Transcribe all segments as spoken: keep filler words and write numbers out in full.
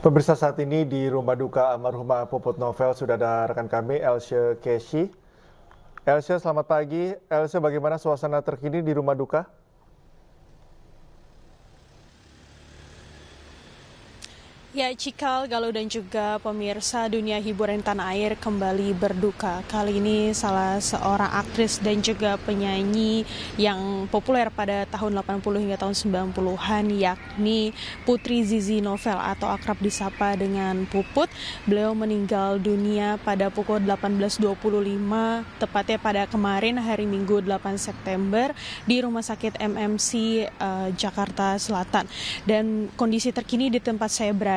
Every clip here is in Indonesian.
Pemirsa, saat ini di rumah duka almarhumah Puput Novel sudah ada rekan kami Elsie Keshi. Elsie, selamat pagi. Elsie, bagaimana suasana terkini di rumah duka? Ya, Cikal, Galuh dan juga pemirsa, dunia hiburan tanah air kembali berduka. Kali ini salah seorang aktris dan juga penyanyi yang populer pada tahun delapan puluh hingga tahun sembilan puluhan, yakni Putri Zizi Novel atau akrab disapa dengan Puput. Beliau meninggal dunia pada pukul delapan belas dua puluh lima, tepatnya pada kemarin hari Minggu delapan September di Rumah Sakit M M C uh, Jakarta Selatan. Dan kondisi terkini di tempat saya berada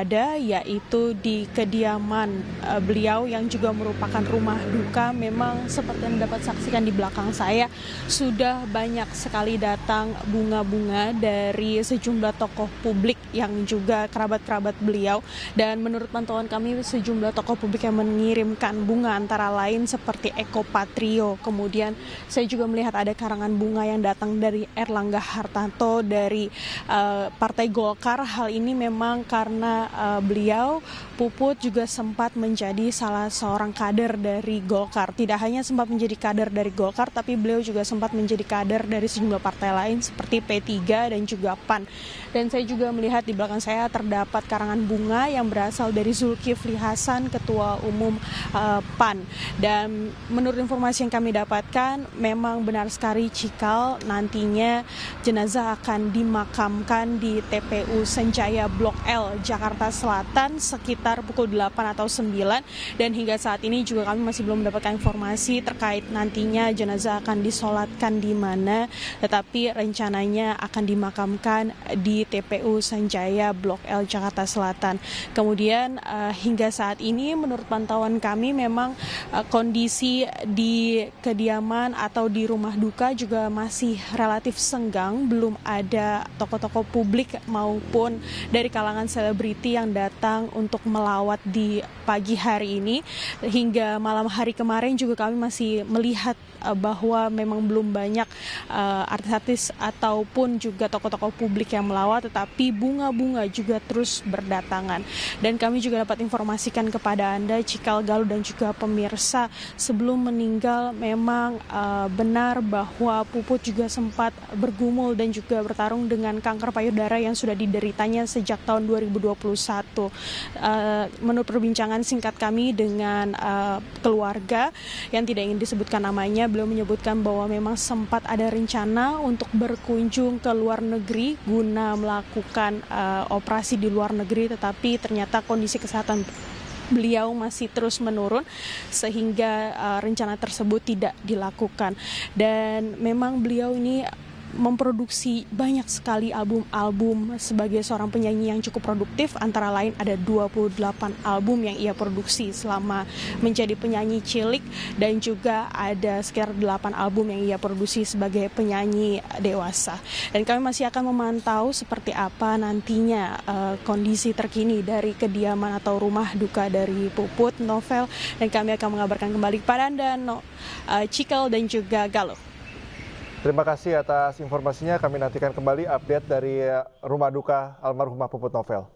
yaitu di kediaman uh, beliau yang juga merupakan rumah duka. Memang seperti yang dapat saksikan di belakang saya, sudah banyak sekali datang bunga-bunga dari sejumlah tokoh publik yang juga kerabat-kerabat beliau. Dan menurut pantauan kami, sejumlah tokoh publik yang mengirimkan bunga antara lain seperti Eko Patrio. Kemudian saya juga melihat ada karangan bunga yang datang dari Erlangga Hartarto dari uh, Partai Golkar. Hal ini memang karena Uh, beliau, Puput, juga sempat menjadi salah seorang kader dari Golkar. Tidak hanya sempat menjadi kader dari Golkar, tapi beliau juga sempat menjadi kader dari sejumlah partai lain seperti P tiga dan juga P A N. Dan saya juga melihat di belakang saya terdapat karangan bunga yang berasal dari Zulkifli Hasan, Ketua Umum uh, P A N. Dan menurut informasi yang kami dapatkan, memang benar sekali, Cikal, nantinya jenazah akan dimakamkan di T P U Senjaya Blok L, Jakarta Selatan sekitar pukul delapan atau sembilan, dan hingga saat ini juga kami masih belum mendapatkan informasi terkait nantinya jenazah akan disolatkan di mana, tetapi rencananya akan dimakamkan di T P U Senjaya Blok L, Jakarta Selatan. Kemudian uh, hingga saat ini menurut pantauan kami memang uh, kondisi di kediaman atau di rumah duka juga masih relatif senggang, belum ada tokoh-tokoh publik maupun dari kalangan selebriti yang datang untuk melawat di pagi hari ini. Hingga malam hari kemarin juga kami masih melihat uh, bahwa memang belum banyak uh, artis-artis ataupun juga tokoh-tokoh publik yang melawat, tetapi bunga-bunga juga terus berdatangan. Dan kami juga dapat informasikan kepada Anda, Cikal, Galuh dan juga pemirsa, sebelum meninggal memang uh, benar bahwa Puput juga sempat bergumul dan juga bertarung dengan kanker payudara yang sudah dideritanya sejak tahun dua ribu dua puluh satu. Uh, menurut perbincangan singkat kami dengan uh, keluarga yang tidak ingin disebutkan namanya, beliau menyebutkan bahwa memang sempat ada rencana untuk berkunjung ke luar negeri guna melakukan uh, operasi di luar negeri, tetapi ternyata kondisi kesehatan beliau masih terus menurun sehingga uh, rencana tersebut tidak dilakukan. Dan memang beliau ini memproduksi banyak sekali album-album sebagai seorang penyanyi yang cukup produktif. Antara lain ada dua puluh delapan album yang ia produksi selama menjadi penyanyi cilik, dan juga ada sekitar delapan album yang ia produksi sebagai penyanyi dewasa. Dan kami masih akan memantau seperti apa nantinya uh, kondisi terkini dari kediaman atau rumah duka dari Puput Novel, dan kami akan mengabarkan kembali kepada Anda, no, uh, Cikal dan juga Galuh. Terima kasih atas informasinya. Kami nantikan kembali update dari rumah duka almarhumah Puput Novel.